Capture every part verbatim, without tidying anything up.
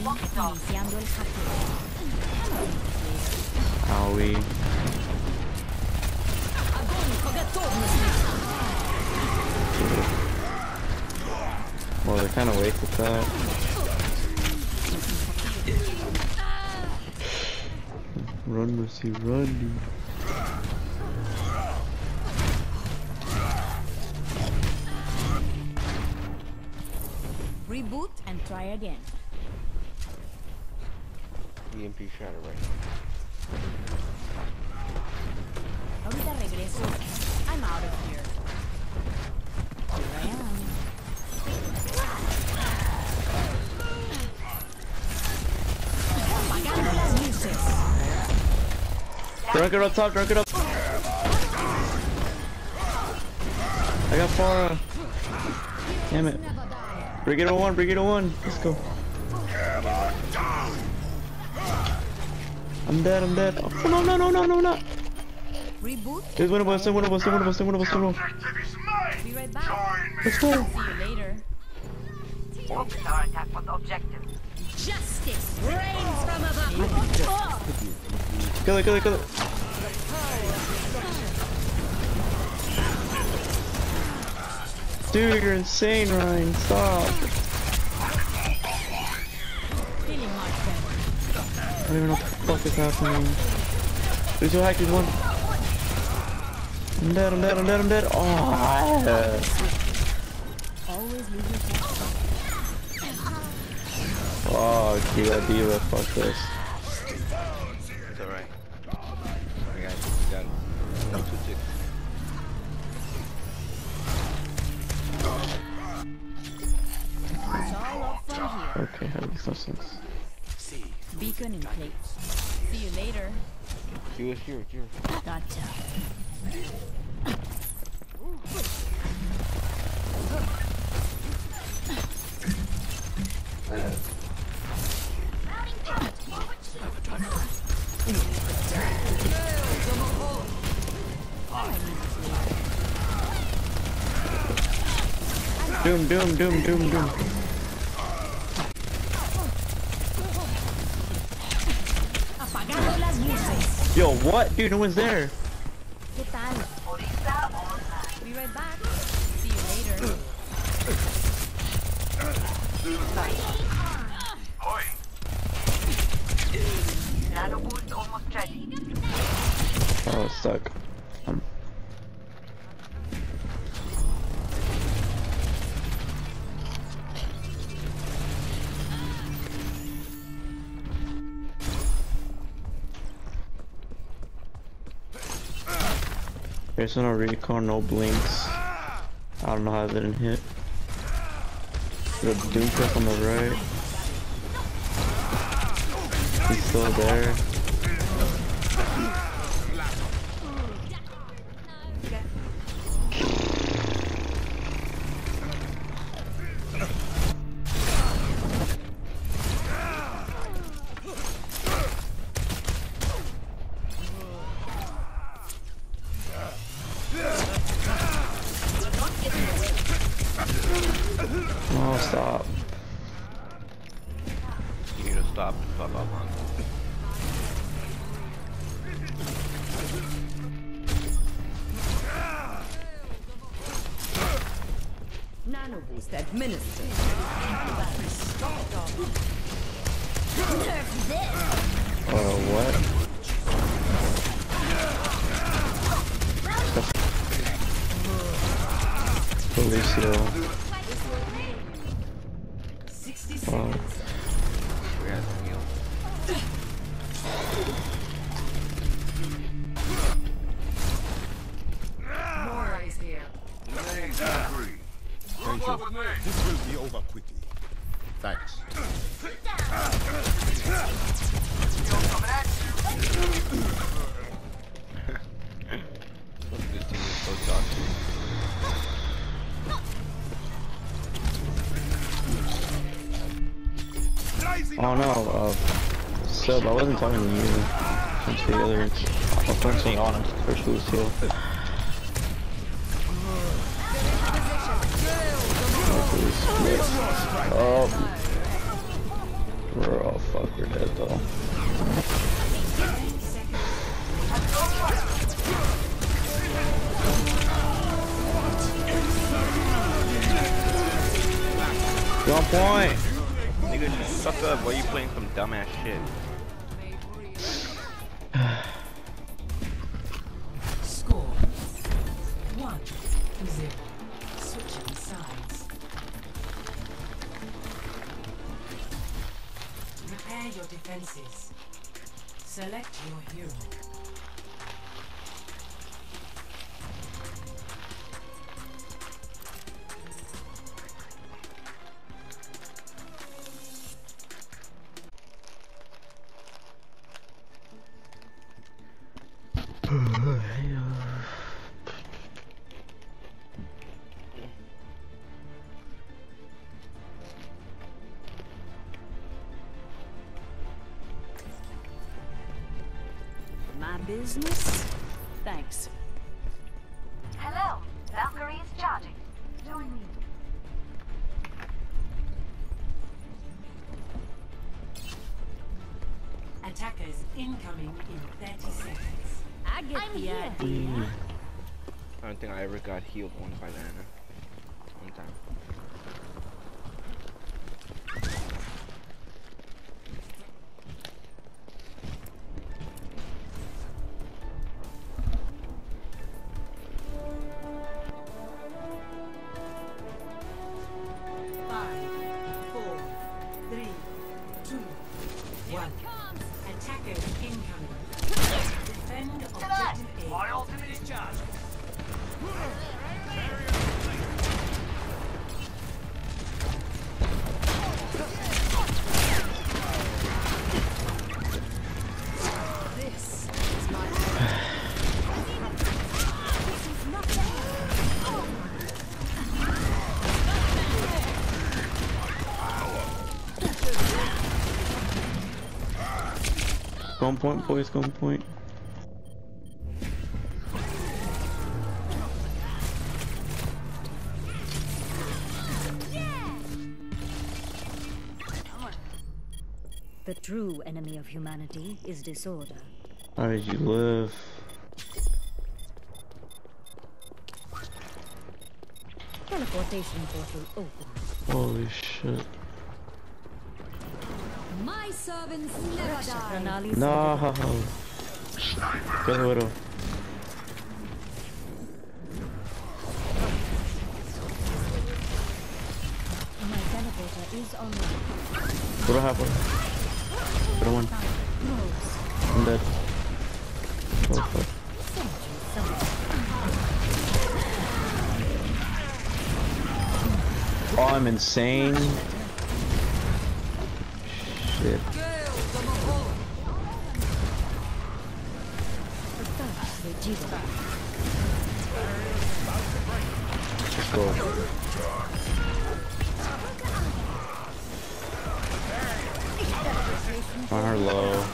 Iniziando il hackeo. Owie. Well, they kind of wasted that. Run, Mercy, run, dude. Reboot and try again. E M P shatter right. Ahorita regreso. I'm out of here. Here I am. Apagando las luces. Drunk it up top, drunk it up. I got Farah. Damn it. Brigade oh one, Brigade oh one. Let's go. I'm dead, I'm dead. Oh, no, no, no, no, no, no. Reboot. There's one of us, one of us, one of us, one of us, one of us. Be right back. Let's go. See you later. Focus our attack on the objective. Justice reigns from above. Kill it, kill it, kill it. Dude, you're insane, Ryan. Stop. Feeling much better. I don't even know what the fuck is happening. There's no hack, there's one. I'm dead, I'm dead, I'm dead, I'm dead. Oh. Always leave yourself. Fuck, you got diva, fuck this. It's alright. I got it. Got it. No two six. It's all up from here. Okay, that makes no sense. Beacon in place. See you later. He was here, here. Gotcha. Doom, doom, doom, doom, doom. Apagando las luces. Yo, what? Dude, no one's there. ¿Qué tal? Be right back. See you later. Nano boost almost ready. Oh, it's stuck. Um. There's no recon, no blinks. I don't know how that didn't hit. The Doom truck on the right. He's still there. Oh, stop. You need to stop and fuck off on. Nano boost administered. Uh, what? Felicio. Wow. We had to heal. Mora is here. Thank you. This will be over quickly. Thanks. This team is so toxic. Oh no, uh, Sub, I wasn't talking to you. I'm to the other. I'm focusing on him first who's heal. Oh. We're all fuck, we're dead though. You're on point! Nigga, just suck up. Why are you playing some dumbass shit? Score one to zero. Switching sides. Prepare your defenses. Select your hero. My business? Thanks. Hello, Valkyrie is charging. Join me. Attackers incoming in thirty seconds. I get I'm the here. idea. I don't think I ever got healed once by Diana. One time. Five, four, three, two, one. Attackers incoming. Defend objective A. My ultimate is charged. This is my This is not Go on point, boys, go on point. The true enemy of humanity is disorder. How did you live? Teleportation portal open. Holy shit. My servants never die. Pranali No. Get a widow. My teleporter is online. What happened? Put one. I'm dead. Oh fuck. Oh, I'm insane. Shit. Let's go. On her low.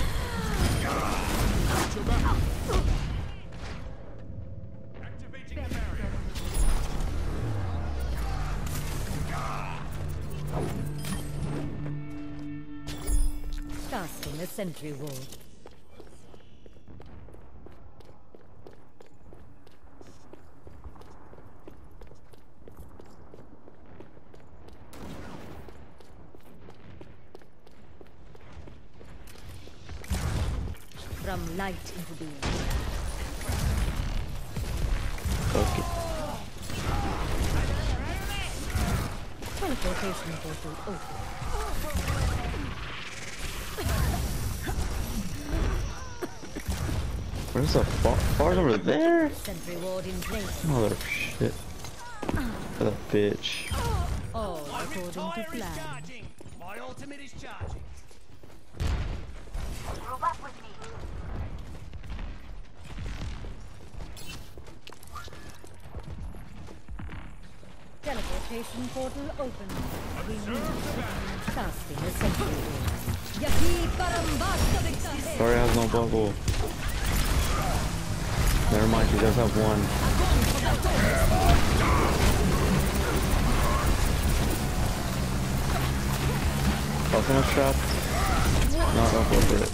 Casting a sentry wall. From light into being. Okay. Teleportation portal open. Where's the bar? Bar's over there? Sentry ward in place. Mother of shit. That bitch. All according to plan. Charging. My ultimate is charging. Group up with me. Teleportation portal open. We move. Casting a sentry wall. Yahi parambasta dikta. Sorry, has no bubble. Never mind, she does have one. Oh, someone's trapped. No, don't go for it.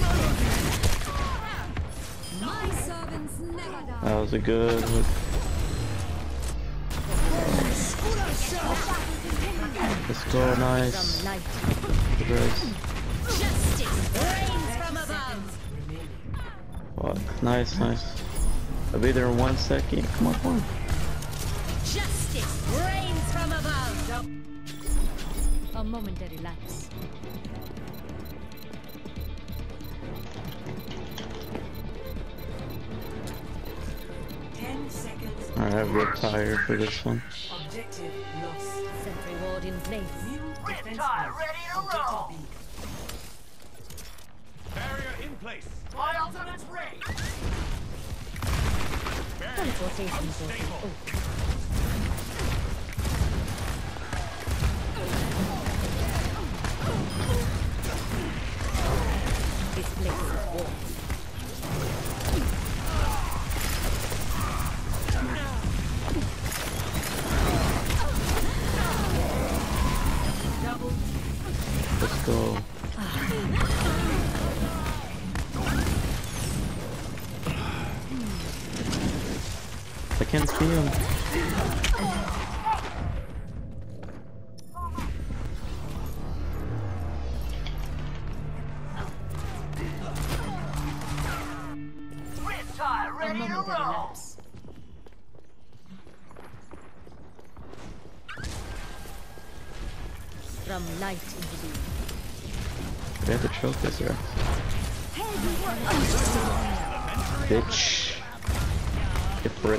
My servants never die. That was a good hook. Let's go, nice. From light. Good res. Justice reigns from above. Fuck. Nice, nice. I'll be there in one second. Come on, come on. Justice reigns from above. A momentary lapse. Ten seconds. Alright, I'm real tired for this one. Objective lost. Sentry ward in place. New defense Riptide post. ready to Objective roll. B. Barrier in place. My ultimate's ready. Teleportation portal open. This place is war. Let's go. I can't see him. Riptide A ready to momentary roll. lapse. From light into being. We have to choke this here. Bitch. Get for it.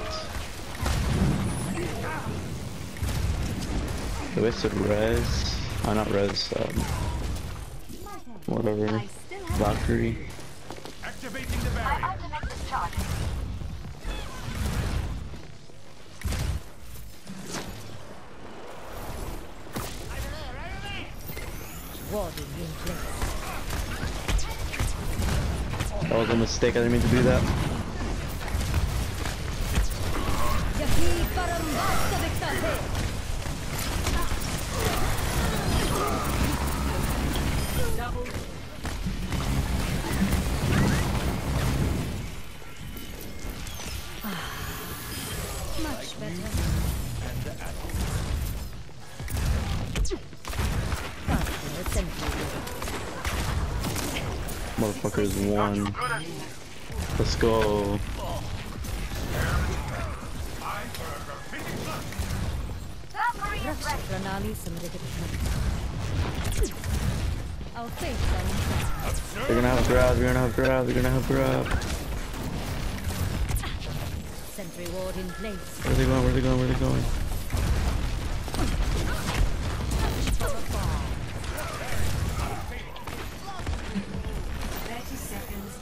The wasted res. Oh, not res. Um, whatever. Valkyrie. Activating the My barrier. ultimate is charging. Warding in place. That was a mistake. I didn't mean to do that. Yahi Parambasta Victate. Much better. Casting a sentry. Motherfuckers won. Let's go. Valkyrie is Raksha ready. Pranali Samrigat. Our fates are in trust. They're gonna have grab. They're gonna have grab. They're gonna have grab. Sentry ward in place. Where are they going? Where are they going? Where are they going? Thirty seconds.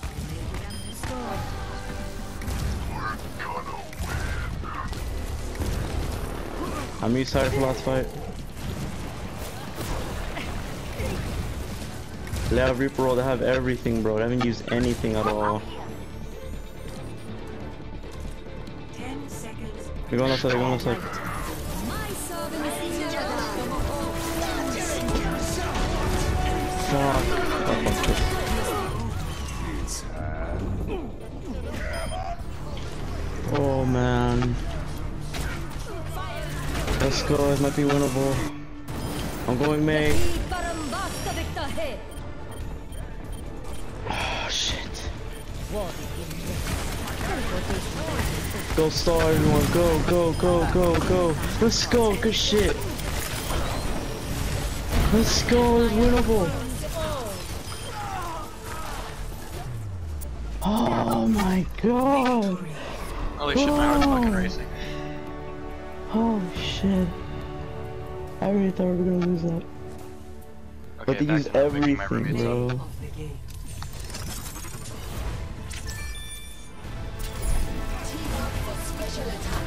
I'm excited for last fight. They have Reaper roll. They have everything, bro. They haven't used anything at all. Ten seconds. They're going outside. They're going outside. My servants never die. Fuck. Oh, fuck this. Oh man. Let's go. It might be winnable. I'm going May. Yahi Parambasta Victate. Oh shit. Warding in place. Teleportation. Go star everyone. Go, go, go, go, go. Let's go. Good shit. Let's go. It's winnable. Oh my god. Holy shit, man, I was fucking racing. Oh shit. I really thought we were gonna lose that. But Okay, they back use to not making my everything, roommates bro. up. Of the game. Team up for special attack.